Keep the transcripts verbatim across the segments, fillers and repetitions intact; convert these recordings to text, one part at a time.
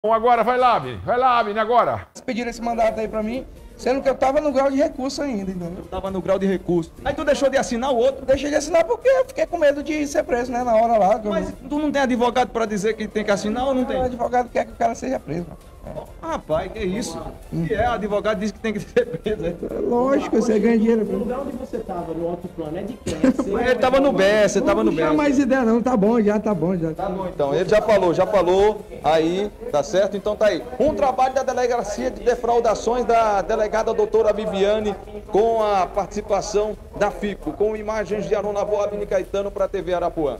Agora, vai lá, Bini. Vai lá, Bini, agora. Eles pediram esse mandato aí pra mim, sendo que eu tava no grau de recurso ainda, entendeu? Eu tava no grau de recurso. Aí tu deixou de assinar o outro. Deixei de assinar porque eu fiquei com medo de ser preso, né, na hora lá. que eu Mas não- tu não tem advogado pra dizer que tem que assinar ou não O tem? advogado quer que o cara seja preso. Ah, rapaz, que isso? Que é, o advogado diz que tem que ser preso. né? É lógico, você ganha dinheiro. O lugar onde você estava, no alto plano, é de quem? É seu? Mas ele tava no B S, ele tava no Não B dá S. mais ideia não, tá bom já, tá bom já. Tá bom, então. Ele já falou, já falou. Aí, tá certo? Então tá aí. Um trabalho da Delegacia de Defraudações da delegada doutora Viviane com a participação da FICO, com imagens de Arona Boa, Bini Caetano para a T V Arapuã.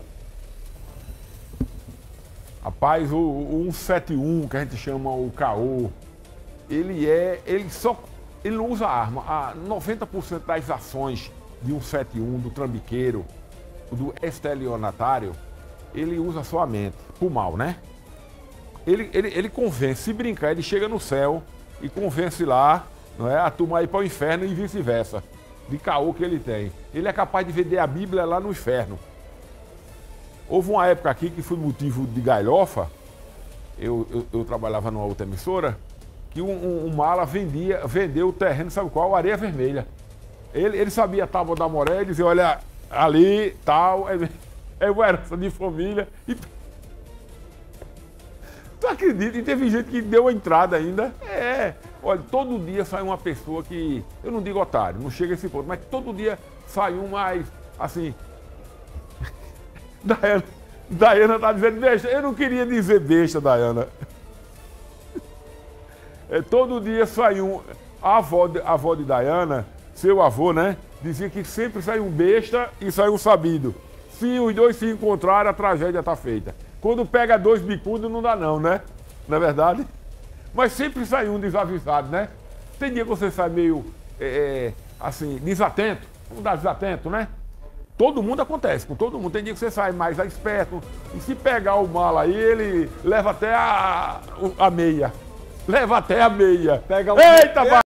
Rapaz, o, o cento e setenta e um, que a gente chama o caô, ele é. Ele só. Ele não usa arma. A noventa por cento das ações de cento e setenta e um, do trambiqueiro, do estelionatário, ele usa sua mente, por mal, né? Ele, ele, ele convence, se brincar, ele chega no céu e convence lá, não é? A turma aí para o inferno e vice-versa. De caô que ele tem. Ele é capaz de vender a Bíblia lá no inferno. Houve uma época aqui que foi motivo de galhofa, eu, eu, eu trabalhava numa outra emissora, que um, um, um mala vendia, vendeu o terreno, sabe qual? Areia Vermelha. Ele, ele sabia a tábua da Moré, ele dizia, olha, ali, tal, é, é uma herança de família. E... Tu acredita? E teve gente que deu a entrada ainda. É, olha, todo dia sai uma pessoa que, eu não digo otário, não chega a esse ponto, mas todo dia sai um mais, assim... Daiana, Daiana tá dizendo besta. Eu não queria dizer besta, Daiana. É, todo dia sai um. A avó, de, a avó de Daiana, seu avô, né? Dizia que sempre sai um besta e sai um sabido. Se os dois se encontrarem, a tragédia tá feita. Quando pega dois bicudos, não dá não, né? Não é verdade? Mas sempre sai um desavisado, né? Tem dia que você sai meio, é, assim, desatento. Vamos dar desatento, né? Todo mundo acontece, com todo mundo. Tem dia que você sai mais esperto. E se pegar o mala aí, ele leva até a, a meia. Leva até a meia. Pega o- Eita,